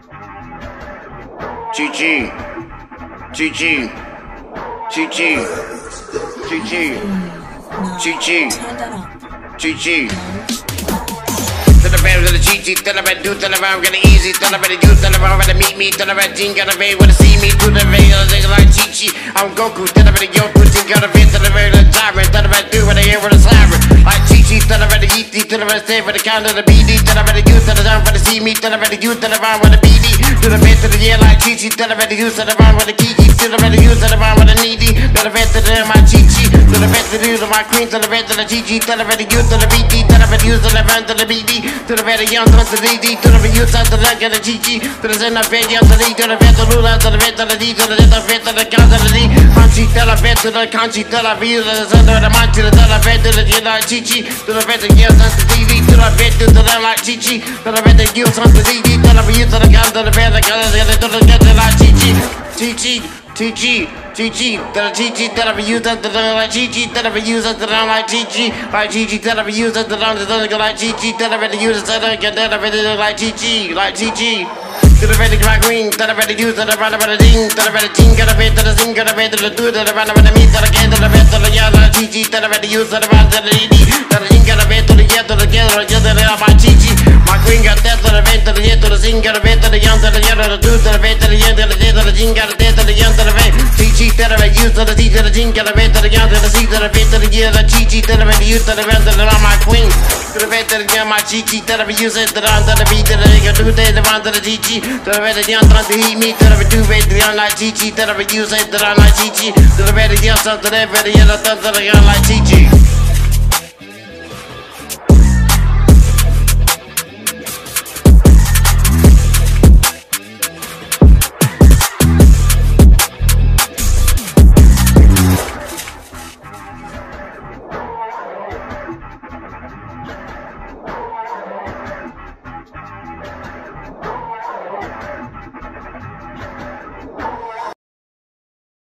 GG, GG, GG, GG, GG, GG. Tell the band with the GG, tell the band do, tell the band I'm gonna easy, tell the band do, tell the band wanna meet me, tell the band team gotta be wanna see me, to the band like GG, I'm Goku, tell the band Yoku, team gotta be, tell the band the tyrant, tell the band do what I hear with a siren, like GG, tell the band eat, tell the band stay for the count of the BD, tell the band you, tell the band wanna see me, tell the band you, tell the band wanna BD, to the band to the year like GG, tell the band you, tell the band wanna Kiki, tell the band you, tell the band wanna needy, tell the band to the my GG, to the band to the my queen, tell the band to the GG, tell the band you, tell the BD, tell the band you, tell the band to the BD, to the band young, to the DD, to the youth, to the leg of the GG, to the Zen of Bed, to the D, to the vet, to the Lula, to the vet, to the D, to the vet, to the count, to the D, Country, tell the vet, to the country, tell the view, to the center of the mind, to the vet, to the GG, to the vet, to the youth, to the DD, to the vet, to the like GG, to the vet, to the youth, to the DD, to the youth, to the count, to the vet, to the get to like GG, GG, GG, GG, tell the GG, tell the youth, to the like GG, tell the youth, to the like GG, like GG, tell the youth, to the like GG, tell the youth, to the get like GG, like GG. To the red, my green, to the red, use to the red, the ding, to the red, ting, to the red, to the sing, to the red, to the two, to the red, to the meat, to the can, to the red, to the yellow, GG, to the red, use to the red, to the D, to the ring, to the red, to the yet, to the yellow, to the red, my GG, my green got that, to the red, to the yet, to the sing, to the red, to the young, to the yellow, to the two, to the red, to the yet, to the dead, to the jing, got the dead, to the young, to the red, GG, to the red, use to the D, to the jing, to the red, to the young, to the C, to the red, to the yellow, GG, to the red, use to the red, to the my queen, to the red, to the young, my GG, to the red, use to the round, to the beat, to the ring, to the round, to the GG, to the red, the young, trying to heat me, to the do red, the young like GG, to the use it, to the like GG, to the red, the young, to the red, the yellow, to the young like GG.